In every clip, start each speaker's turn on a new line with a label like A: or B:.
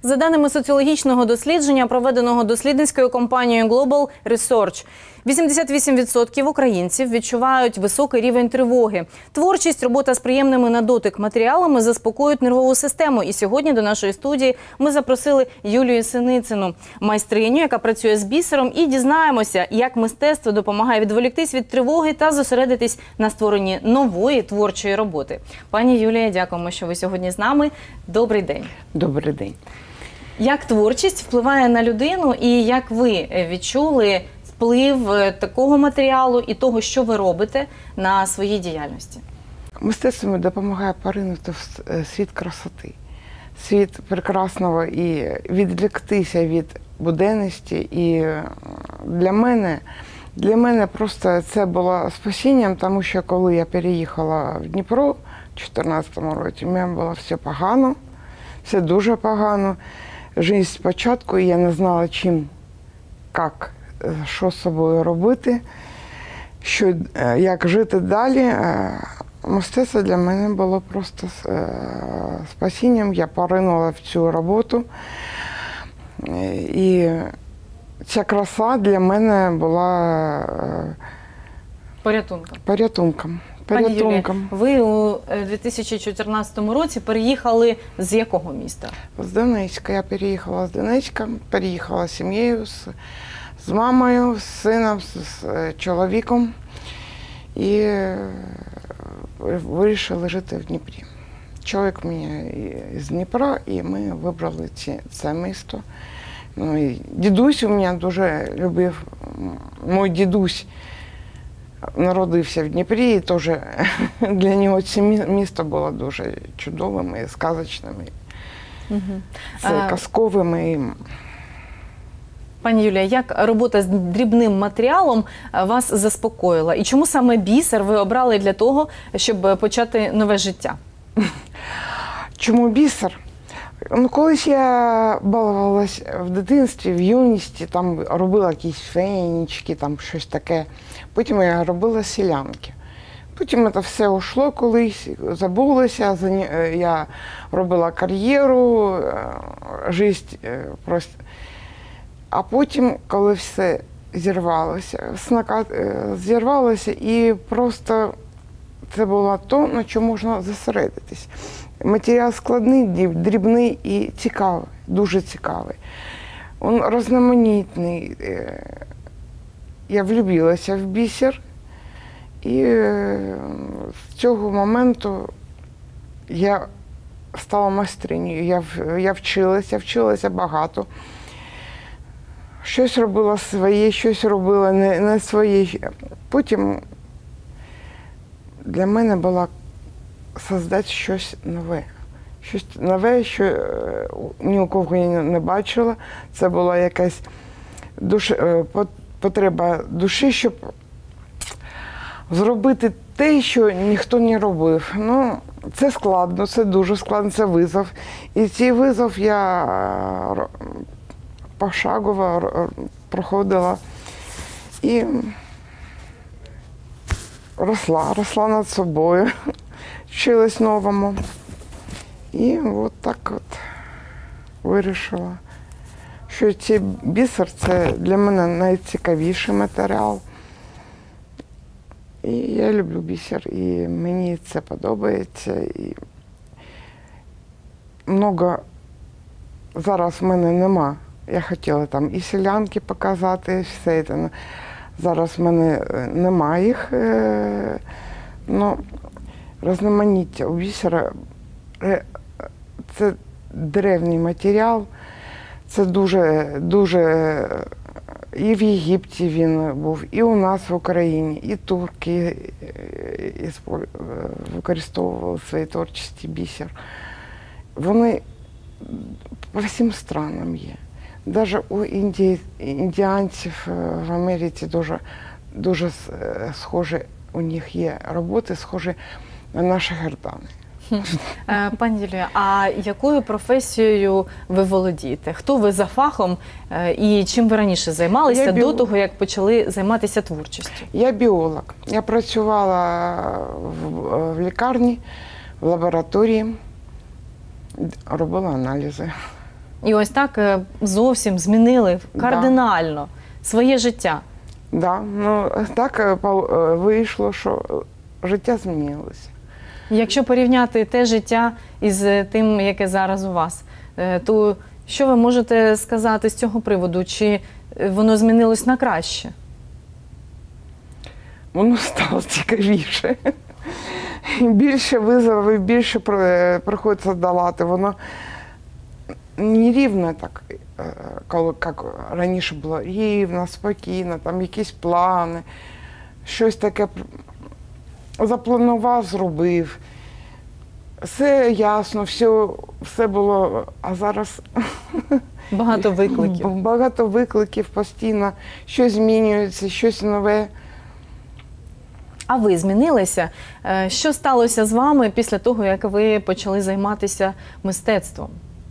A: За даними соціологічного дослідження, проведеного дослідницькою компанією Global Research, 88% українців відчувають високий рівень тривоги. Творчість, робота з приємними на дотик матеріалами заспокоюють нервову систему. І сьогодні до нашої студії ми запросили Юлію Синицину, майстриню, яка працює з бісером, і дізнаємося, як мистецтво допомагає відволіктись від тривоги та зосередитись на створенні нової творчої роботи. Пані Юлія, дякуємо, що ви сьогодні з нами. Добрий день.
B: Добрий день.
A: Як творчість впливає на людину і як ви відчули вплив такого матеріалу і того, що ви робите на своїй діяльності?
B: Мистецтво допомагає поринути в світ красоти, світ прекрасного і відвліктися від буденності. І для мене просто це було спасінням, тому що коли я переїхала в Дніпро в 2014 році, у мене було все погано, все дуже погано. Життя спочатку, і я не знала, чим, як, що з собою робити, як жити далі. Мистецтво для мене було просто спасінням. Я поринула в цю роботу. І ця краса для мене була порятунком.
A: Пані Юлія, ви у 2014 році переїхали з якого міста?
B: З Донецька. Я переїхала з Донецька, переїхала з сім'єю, з мамою, з сином, з чоловіком і вирішили жити в Дніпрі. Чоловік у мене з Дніпра, і ми вибрали це місто. Ну, і дідусь у мене дуже любив, мій дідусь народився в Дніпрі, і теж для нього це місто було дуже чудовим і сказочним, казковим.
A: Пані Юлія, як робота з дрібним матеріалом вас заспокоїла? І чому саме бісер ви обрали для того, щоб почати нове життя?
B: Чому бісер? Ну, колись я балувалась в дитинстві, в юності, там робила якісь фенічки, там щось таке. Потім я робила селянки. Потім це все ушло колись, забулося, я робила кар'єру, життя просто. А потім, коли все зірвалося, і просто це було то, на чому можна зосередитись. Матеріал складний, дрібний і цікавий, дуже цікавий. Він різноманітний. Я влюбилася в бісер, і з цього моменту я стала майстринею. Я вчилася багато. Щось робила своє, щось робила не своє. Потім для мене було створити щось нове. Щось нове, що ні у кого я не бачила. Це була якась потреба душі, щоб зробити те, що ніхто не робив. Ну, це складно, це дуже складно, це визов. І цей визов я пошагово проходила і росла над собою, вчилась новому. І от так от вирішила, що цей бісер – це для мене найцікавіший матеріал. І я люблю бісер, і мені це подобається. І зараз в мене нема. Я хотіла там і селянки показати, і все це. Зараз в мене немає їх. Ну, різноманіття у бісера – це древній матеріал. Це дуже і в Єгипті він був, і у нас в Україні, і турки використовували в своїй творчості бісер. Вони по всім странам є. Навіть у індіанців в Америці дуже схожі, у них є роботи, схожі на наші гердани.
A: Пані Юлія, а якою професією ви володієте? Хто ви за фахом і чим ви раніше займалися до того, як почали займатися творчістю?
B: Я біолог. Я працювала в лікарні, в лабораторії, робила аналізи.
A: І ось так зовсім змінили кардинально своє життя.
B: Да, ну так вийшло, що життя змінилося.
A: Якщо порівняти те життя із тим, яке зараз у вас, то що ви можете сказати з цього приводу? Чи воно змінилось на краще?
B: Воно стало цікавіше. Більше визовів, більше приходиться долати. Воно не рівно так, як раніше було, рівно, спокійно, там якісь плани, щось таке запланував, зробив. Все ясно, все було, а зараз
A: Багато викликів.
B: Багато викликів постійно, щось змінюється, щось нове.
A: А ви змінилися? Що сталося з вами після того, як ви почали займатися мистецтвом?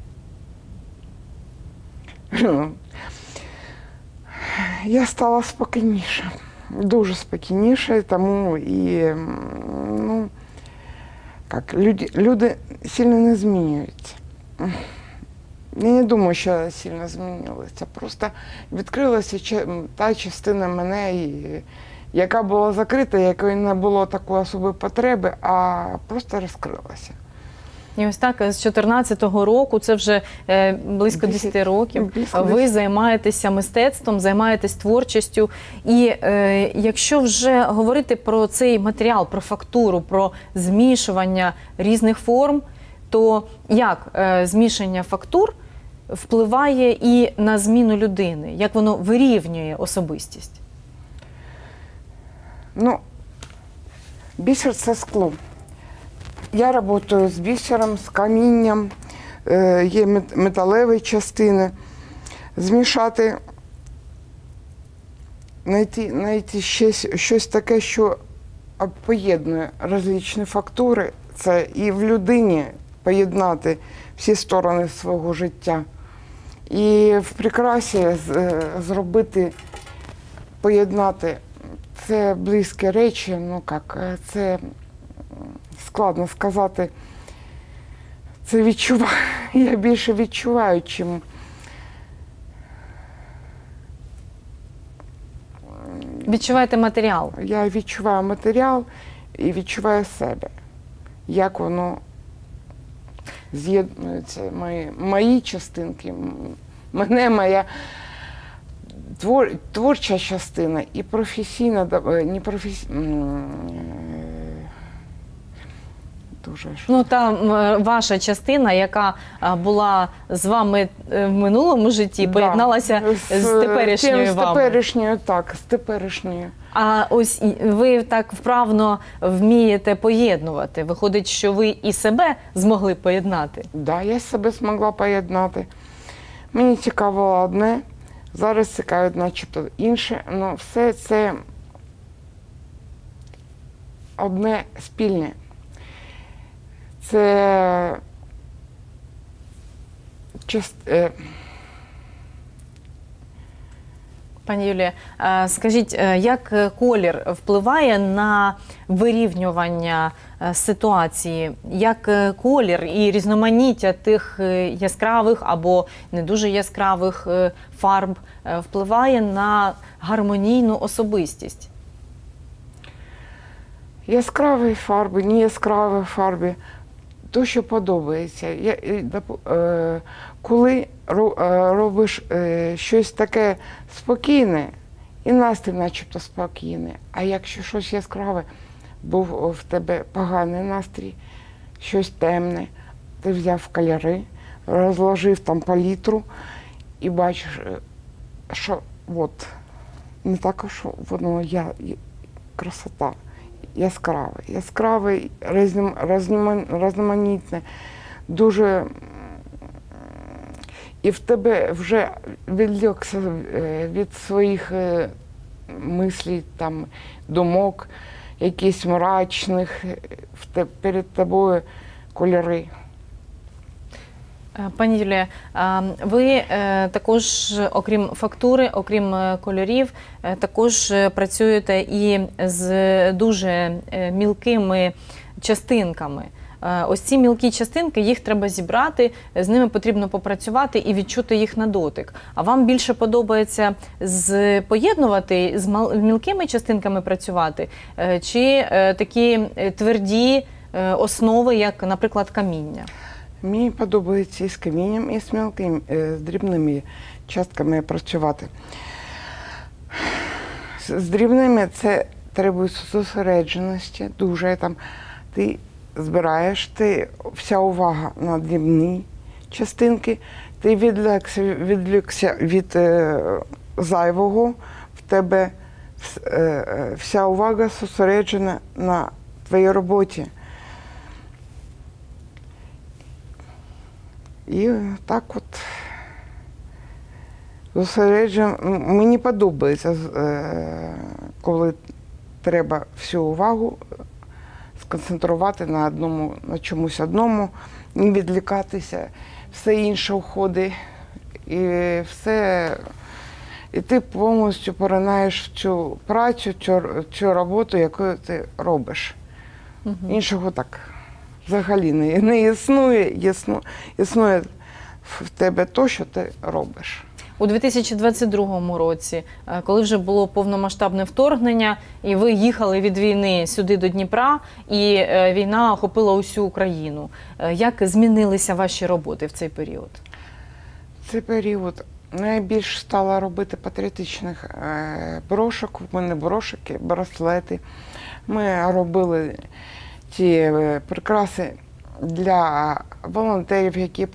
B: Я стала спокійніше, дуже спокійніше, тому і, ну, як, люди сильно не змінюються. Я не думаю, що сильно змінилося. Просто відкрилася та частина мене, яка була закрита, якої не було такої особої потреби, а просто розкрилася.
A: І ось так, з 14-го року, це вже близько 10 років, ви займаєтеся мистецтвом, займаєтесь творчістю. І якщо вже говорити про цей матеріал, про фактуру, про змішування різних форм, то як змішання фактур впливає і на зміну людини? Як воно вирівнює особистість?
B: Ну, бісер – це скло. Я працюю з бісером, з камінням, є металеві частини. Змішати, знайти щось таке, що поєднує різні фактури. Це і в людині поєднати всі сторони свого життя. І в прикрасі зробити, поєднати. Це близькі речі, ну як, це складно сказати. Це відчуваю, я більше відчуваю, чим
A: відчуваєте матеріал? Я
B: відчуваю матеріал і відчуваю себе, як воно з'єднується, мої частинки, моя творча частина і професійна, не професійна, дуже.
A: Ну, та ваша частина, яка була з вами в минулому житті, поєдналася з теперішньою вами.
B: З теперішньою, так, з теперішньою.
A: А ось ви так вправно вмієте поєднувати. Виходить, що ви і себе змогли поєднати?
B: Так, да, я себе змогла поєднати. Мені цікаво одне, зараз цікавить начебто інше, але все це одне спільне. Це
A: Пані Юлія, скажіть, як колір впливає на вирівнювання ситуації? Як колір і різноманіття тих яскравих або не дуже яскравих фарб впливає на гармонійну особистість?
B: Яскраві фарби, не яскраві фарби. То, що подобається. Коли робиш щось таке спокійне, і настрій начебто спокійний, а якщо щось яскраве, був в тебе поганий настрій, щось темне, ти взяв кольори, розложив там палітру і бачиш, що от, не так, що воно красота. Яскраве, різноманітне, дуже. І в тебе вже відлікся від своїх мислів, там, думок, якихось мрачних, перед тобою кольори.
A: Пані Юлія, ви також, окрім фактури, окрім кольорів, також працюєте і з дуже мілкими частинками. ось ці мілкі частинки, їх треба зібрати, з ними потрібно попрацювати і відчути їх на дотик. А вам більше подобається поєднувати, з мілкими частинками працювати, чи такі тверді основи, як, наприклад, каміння?
B: Мені подобається і з камінням, і з мілкими, з дрібними частками працювати. З дрібними це требує зосередженості, дуже там. Ти збираєш, вся увага на дрібні частинки, ти відвлекся від зайвого, в тебе вся увага зосереджена на твоїй роботі. І так от зосереджено. Мені подобається, коли треба всю увагу сконцентрувати на чомусь одному, не відлікатися, все інше уходить, і ти повністю поринаєш в цю працю, цю роботу, яку ти робиш. Іншого так взагалі не існує, існує в тебе те, що ти робиш.
A: У 2022 році, коли вже було повномасштабне вторгнення, і ви їхали від війни сюди до Дніпра, і війна охопила усю Україну, як змінилися ваші роботи в цей період?
B: В цей період найбільше стала робити патріотичних брошок, у мене брошики, браслети. Ми робили ті прикраси для волонтерів, які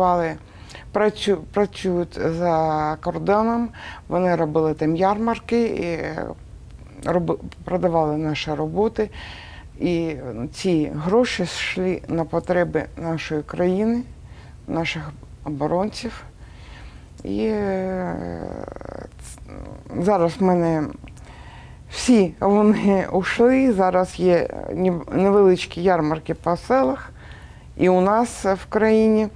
B: працюють за кордоном. Вони робили там ярмарки і продавали наші роботи. І ці гроші йшли на потреби нашої країни, наших оборонців. І зараз в мене всі вони ушли, зараз є невеличкі ярмарки по селах і у нас в країні.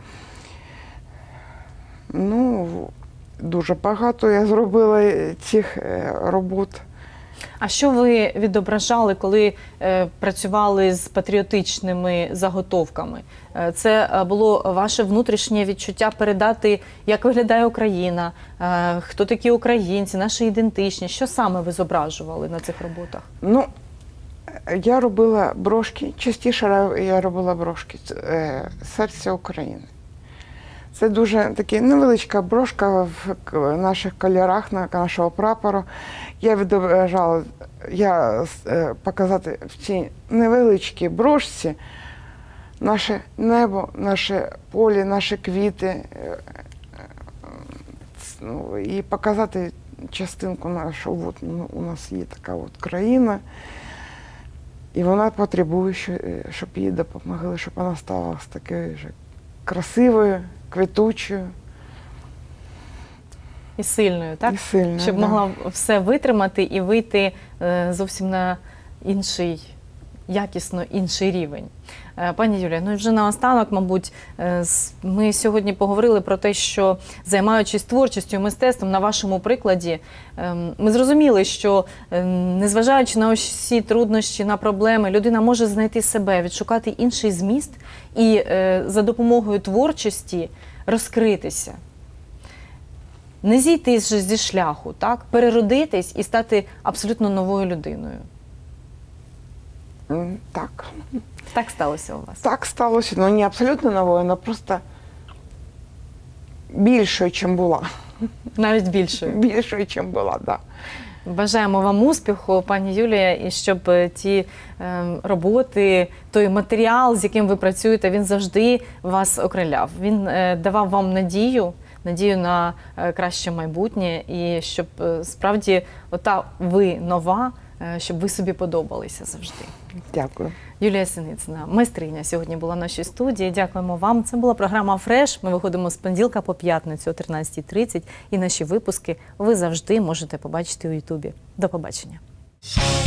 B: Ну, дуже багато я зробила цих робот.
A: А що ви відображали, коли працювали з патріотичними заготовками? Це було ваше внутрішнє відчуття передати, як виглядає Україна, хто такі українці, наша ідентичність. Що саме ви зображували на цих роботах?
B: Ну, я робила брошки, частіше я робила брошки «Серця України». Це дуже така невеличка брошка в наших кольорах, на нашого прапору. Я відображала, показати в цій невеличкій брошці наше небо, наше поле, наші квіти. І показати частинку нашу. От, у нас є така от країна, і вона потребує, щоб їй допомогли, щоб вона стала такою ж красивою, квітучою.
A: І сильною, так?
B: І сильною,
A: щоб могла все витримати і вийти зовсім на інший, якісно інший рівень. Пані Юлія, ну і вже наостанок, мабуть, ми сьогодні поговорили про те, що, займаючись творчістю і мистецтвом, на вашому прикладі, ми зрозуміли, що, незважаючи на усі труднощі, на проблеми, людина може знайти себе, відшукати інший зміст і за допомогою творчості розкритися. Не зійти зі шляху, так? Переродитись і стати абсолютно новою людиною.
B: Так.
A: Так сталося у вас?
B: Так сталося, але не абсолютно новою, але просто більшою, ніж була.
A: Навіть більшою?
B: Більшою, ніж була, так. Да.
A: Бажаємо вам успіху, пані Юлія, і щоб ті роботи, той матеріал, з яким ви працюєте, він завжди вас окриляв. Він давав вам надію на краще майбутнє, і щоб справді ота ви нова, щоб ви собі подобалися завжди.
B: Дякую.
A: Юлія Синицина, майстриня, сьогодні була в нашій студії. Дякуємо вам. Це була програма «Фреш». Ми виходимо з понеділка по п'ятницю о 13:30. І наші випуски ви завжди можете побачити у Ютубі. До побачення.